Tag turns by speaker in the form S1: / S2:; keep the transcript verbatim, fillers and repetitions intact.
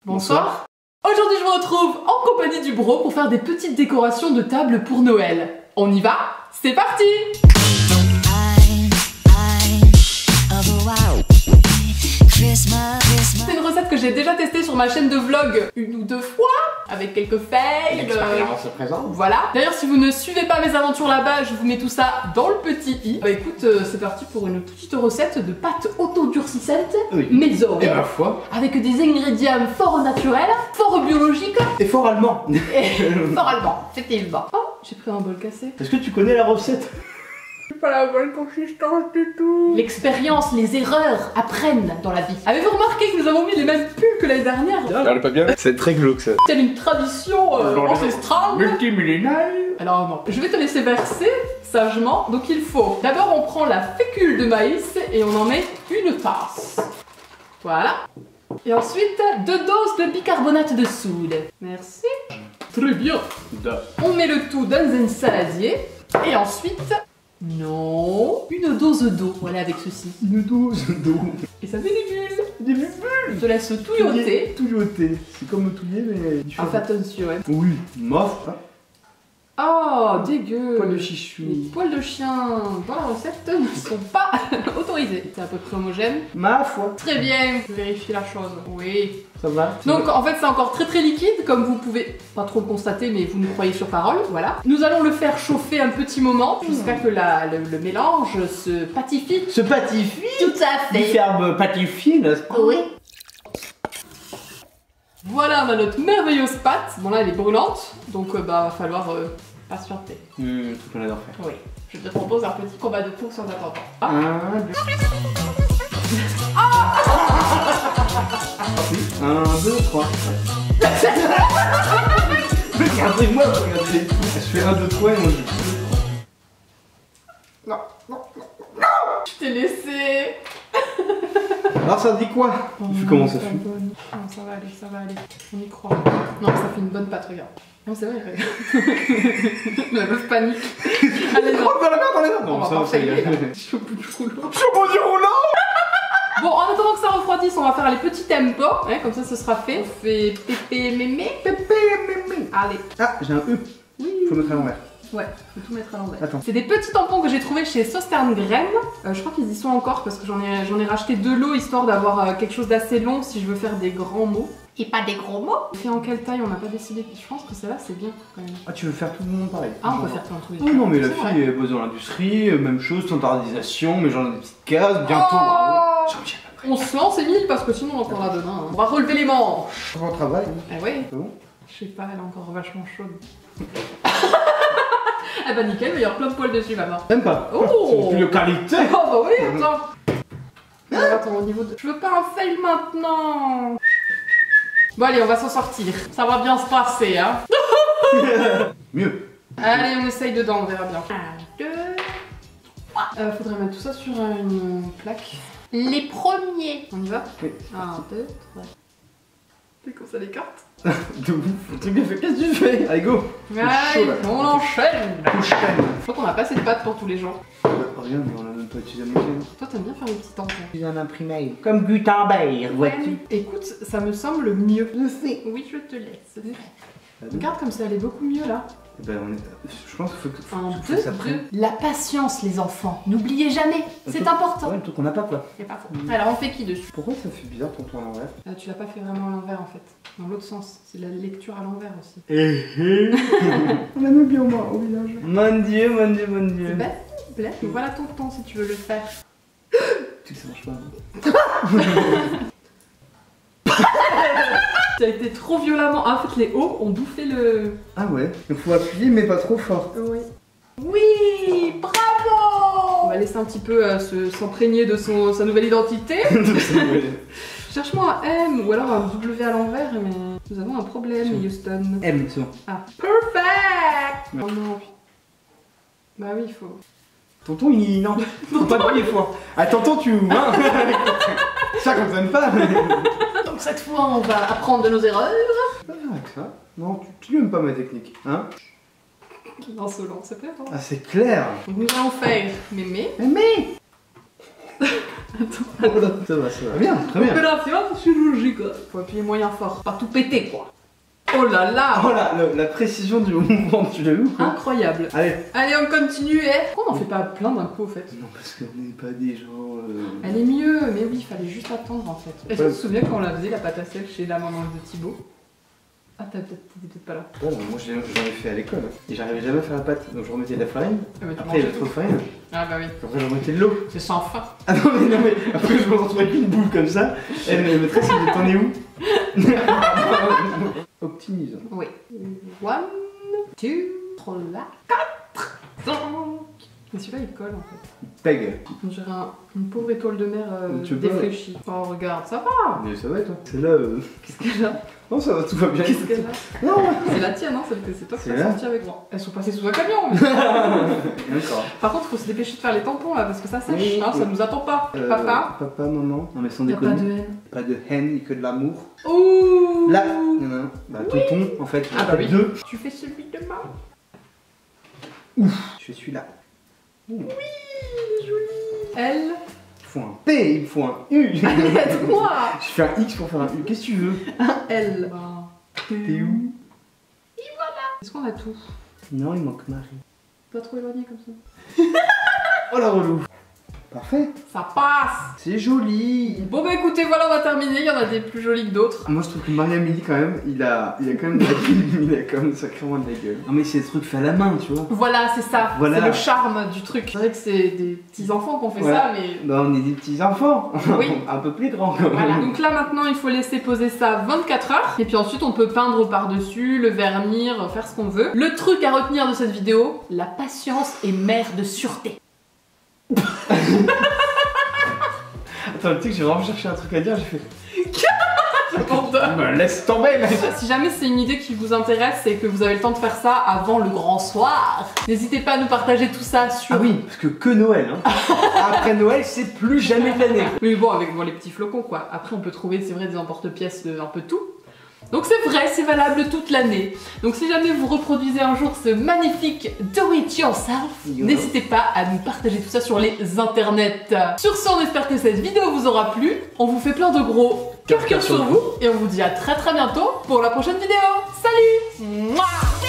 S1: Bonsoir. Aujourd'hui je vous retrouve en compagnie du bro pour faire des petites décorations de table pour Noël. On y va? C'est parti! C'est une recette que j'ai déjà testée sur ma chaîne de vlog une ou deux fois, avec quelques fails.
S2: L'expérience se présente.
S1: Voilà. D'ailleurs, si vous ne suivez pas mes aventures là-bas, je vous mets tout ça dans le petit i. Bah écoute, euh, c'est parti pour une petite recette de pâte auto-durcissante
S2: Oui.
S1: maison.
S2: Et ma foi.
S1: Avec des ingrédients fort naturels, fort biologiques
S2: Et fort allemand.
S1: et fort allemands, effectivement. Oh, j'ai pris un bol cassé.
S2: Est-ce que tu connais la recette?
S1: C'est pas la bonne consistance du tout. L'expérience, les erreurs apprennent dans la vie. Avez-vous remarqué que nous avons mis les mêmes pulls que l'année dernière?
S2: Elle est pas bien. C'est très glauque ça.
S1: C'est une tradition euh, ancestrale.
S2: Multimillénaire.
S1: Alors non, je vais te laisser verser sagement. Donc il faut, d'abord on prend la fécule de maïs et on en met une tasse. Voilà. Et ensuite, deux doses de bicarbonate de soude. Merci. Très bien. On met le tout dans un saladier. Et ensuite... Non, une dose d'eau, voilà avec ceci.
S2: Une dose d'eau.
S1: Et ça fait des bulles.
S2: Des bulles.
S1: Je te laisse touilloter.
S2: Touilloter. C'est comme le touiller mais
S1: Ah, fais attention, hein.
S2: Oui, mof.
S1: Oh, dégueu.
S2: Poil de
S1: Les
S2: chichou.
S1: poils de chien dans la recette ne sont pas autorisés. C'est à peu près homogène.
S2: Ma foi.
S1: Très bien, je vérifie la chose. Oui.
S2: Ça va.
S1: Donc en fait c'est encore très très liquide, comme vous pouvez pas trop le constater, mais vous nous croyez sur parole, voilà. Nous allons le faire chauffer un petit moment, jusqu'à que la, le, le mélange se patifie.
S2: Se patifie.
S1: Tout à
S2: Du verbe patifier, n'est-ce pas?
S1: Oui. Voilà, on a notre merveilleuse pâte. Bon là elle est brûlante, donc euh, bah va falloir euh, patienter.
S2: Hum, tout qu'on adore faire.
S1: Oui. Je te propose un petit combat de pouces en attendant. Ah.
S2: Un, deux... Un, deux, trois. Regardez-moi, regardez. Je fais un, deux, trois et moi je...
S1: Non, non, non, non. Je t'ai laissé.
S2: Alors ça dit quoi? Vu comment ça fume.
S1: Non, ça va aller, ça va aller. On y croit. Non, ça fait une bonne pâte, regarde. Non, c'est vrai, regarde. La meuf panique. Allez, non.
S2: Oh, pas la merde dans les mains.
S1: On
S2: Non,
S1: va
S2: ça,
S1: pas
S2: ça y
S1: faillir, là.
S2: est.
S1: Je suis au bout du rouleau.
S2: Je suis au bout du rouleau.
S1: Bon, en attendant que ça refroidisse, on va faire les petits tempos. Hein, comme ça, ce sera fait. On fait pépé mémé.
S2: Pépé, mémé.
S1: Allez.
S2: Ah, j'ai un E.
S1: Oui.
S2: Faut mettre à l'envers.
S1: Ouais, faut tout mettre à l'envers.
S2: Attends.
S1: C'est des petits tampons que j'ai trouvés chez Sauterne Graines. Euh, je crois qu'ils y sont encore parce que j'en ai, j'en ai racheté de l'eau histoire d'avoir euh, quelque chose d'assez long si je veux faire des grands mots. Et pas des gros mots. Fait en quelle taille on n'a pas décidé. Je pense que celle-là c'est bien quand même.
S2: Ah, tu veux faire tout le monde pareil?
S1: Ah, on peut faire plein de trucs.
S2: Oh non, mais la
S1: C'est
S2: fille est bosse dans l'industrie, même chose, standardisation, mais genre des petites cases, bientôt.
S1: Oh
S2: bravo. Jean-Michel après.
S1: On se lance, Emile, parce que sinon on en parlera demain. Hein. On va relever les manches.
S2: Bon travail.
S1: Eh oui.
S2: C'est bon?
S1: Je sais pas, elle est encore vachement chaude. Ah bah nickel, il va y avoir plein de poils dessus maintenant.
S2: Même pas.
S1: Oh.
S2: C'est de qualité.
S1: Oh bah oui, attends. Alors, attends, au niveau de... Je veux pas un fail maintenant. Bon allez, on va s'en sortir. Ça va bien se passer, hein.
S2: Mieux.
S1: Allez, on essaye dedans, on verra bien. Un, deux, trois. Euh, faudrait mettre tout ça sur une plaque. Les premiers. On y va?
S2: Oui.
S1: Un, deux, trois. C'est comme ça les cartes?
S2: De ouf. Le truc bien fait. Qu'est-ce que tu fais? Allez, go.
S1: Allez,
S2: chaud, là.
S1: on enchaîne.
S2: Couche.
S1: Je crois qu'on a pas assez de pâtes pour tous les jours.
S2: Rien, mais on a même pas utilisé la moitié.
S1: Toi, t'aimes bien faire les petits tampons.
S2: J'ai un imprimé. Comme Gutenberg, vois-tu?
S1: Écoute, ça me semble mieux.
S2: Je sais.
S1: Oui, je te laisse. Regarde comme ça, elle est beaucoup mieux là.
S2: Ben, on est... Je pense qu'il faut que, faut,
S1: Un,
S2: faut
S1: deux,
S2: que ça prenne.
S1: deux. La patience, les enfants. N'oubliez jamais, c'est
S2: truc-
S1: important.
S2: Ouais, le truc qu'on n'a pas quoi.
S1: C'est pas faux. Alors, on fait qui dessus?
S2: Pourquoi ça fait bizarre ton tour à l'envers?
S1: Euh, Tu l'as pas fait vraiment à l'envers en fait. Dans l'autre sens. C'est la lecture à l'envers aussi.
S2: Eh eh. On a mis bien au moins au village. Mon dieu, mon dieu, mon dieu.
S1: Bah, s'il te plaît. Voilà ton temps si tu veux le faire.
S2: Tu sais que ça marche pas.
S1: Tu as été trop violemment. Ah, en fait, les hauts ont bouffé le.
S2: Ah ouais. Il faut appuyer mais pas trop fort.
S1: Oui. Oui, bravo. On va laisser un petit peu euh, se- s'imprégner de son, sa nouvelle identité. Cherche-moi un M ou alors un W à l'envers, mais nous avons un problème, Houston.
S2: M, c'est bon.
S1: Ah, perfect. Oh non. Bah oui, il faut.
S2: Tonton, il. Non, faut pas de fois. Ah, tonton, tu. Hein. Ça, qu'on t'aime pas.
S1: Donc cette fois, on va apprendre de nos erreurs.
S2: Pas faire avec ça. Non, tu, tu aimes pas ma technique, hein?
S1: Insolent, c'est vrai. Hein.
S2: Ah, c'est clair.
S1: Donc nous allons faire mémé.
S2: Mais mais
S1: Attends.
S2: Oh là, ça va, ça va. Bien, très bien.
S1: Opération chirurgique. Faut appuyer moyen fort, pas tout péter quoi. Oh là là.
S2: Oh là, le- la précision du mouvement, tu l'as vu?
S1: Incroyable.
S2: Allez.
S1: Allez, on continue. Eh. Pourquoi on en fait pas plein d'un coup au fait?
S2: Non, parce qu'on n'est pas des gens. Euh...
S1: Elle est mieux, mais oui, il fallait juste attendre en fait. Est-ce que tu te souviens quand on la faisait la pâte à sel chez la maman de Thibaut? Ah, t'as peut-être peut pas là.
S2: Bon, moi j'en ai fait à l'école. Et j'arrivais jamais à faire la pâte. Donc je remettais de la farine.
S1: Ah, bah, tu
S2: Après il y avait
S1: mangeais
S2: trop de
S1: tout.
S2: farine.
S1: Ah bah oui.
S2: Après je remettais de l'eau.
S1: C'est sans fin.
S2: Ah non, mais non, mais après je me retrouvais avec une boule comme ça. Et la maîtresse elle me dit t'en es où? Optimise.
S1: Oui. One, two, trois, quatre, cinq. Mais celui-là il colle en fait.
S2: Peg.
S1: On dirait un- une pauvre étoile de mer euh,
S2: Tu peux-
S1: défraîchie. Oh regarde, ça va.
S2: Mais ça va toi. C'est là. Euh...
S1: Qu'est-ce qu'elle a?
S2: Non, ça va, tout va bien.
S1: Qu'est-ce qu'elle a?
S2: Non,
S1: C'est la tienne, hein, celle que c'est toi qui
S2: C'est
S1: t'as
S2: là.
S1: sorti avec moi. Elles sont passées sous un camion.
S2: D'accord.
S1: Par contre, faut se dépêcher de faire les tampons là parce que ça sèche,
S2: Oui,
S1: hein,
S2: oui.
S1: ça nous attend pas.
S2: Euh,
S1: Papa,
S2: Papa, maman. Non, mais sans
S1: y a pas
S2: déconner.
S1: de haine.
S2: Pas de haine, que de l'amour.
S1: Ouh.
S2: Là, il y en a un. Bah, tonton, en fait.
S1: Ah, bah oui.
S2: Deux.
S1: Tu fais celui de main.
S2: Je fais celui-là. Ouh.
S1: Elle.
S2: Il faut un P, il faut un U.
S1: Aide-moi.
S2: Je fais un X pour faire un U. Qu'est-ce que tu veux?
S1: Un L.
S2: T'es où?
S1: Est-ce qu'on a tout?
S2: Non, il manque Marie.
S1: Pas trop éloigné comme ça.
S2: Oh la relou. Parfait.
S1: Ça passe.
S2: C'est joli.
S1: Bon bah écoutez, voilà, on va terminer. Il y en a des plus jolis que d'autres.
S2: Moi je trouve que Marie-Amélie quand même, il a, il a quand même de la gueule, il a quand même sacrément de la gueule. Non mais c'est des trucs faits à la main, tu vois.
S1: Voilà, c'est ça.
S2: Voilà.
S1: C'est le charme du truc. C'est vrai que c'est des petits enfants qui ont fait
S2: Voilà.
S1: ça, mais.
S2: Bah on est des petits enfants.
S1: Oui.
S2: Un peu plus grands quand même.
S1: Voilà, donc là maintenant il faut laisser poser ça vingt-quatre heures et puis ensuite on peut peindre par-dessus, le vernir, faire ce qu'on veut. Le truc à retenir de cette vidéo, la patience est mère de sûreté.
S2: Attends, tu sais que j'ai vraiment cherché un truc à dire, j'ai fait.
S1: J'abandonne.
S2: Bah, laisse tomber mec.
S1: Si jamais c'est une idée qui vous intéresse et que vous avez le temps de faire ça avant le grand soir, n'hésitez pas à nous partager tout ça sur...
S2: Ah oui, parce que que Noël, hein. Après Noël, c'est plus jamais de l'année.
S1: Mais bon, avec bon, les petits flocons quoi. Après on peut trouver, c'est vrai, des emporte-pièces de un peu tout. Donc c'est vrai, c'est valable toute l'année. Donc si jamais vous reproduisez un jour ce magnifique do it yourself,
S2: Yo.
S1: n'hésitez pas à nous partager tout ça sur les internets. Sur ce, on espère que cette vidéo vous aura plu. On vous fait plein de gros cœur cœur sur vous et on vous dit à très très bientôt pour la prochaine vidéo. Salut. Mouah.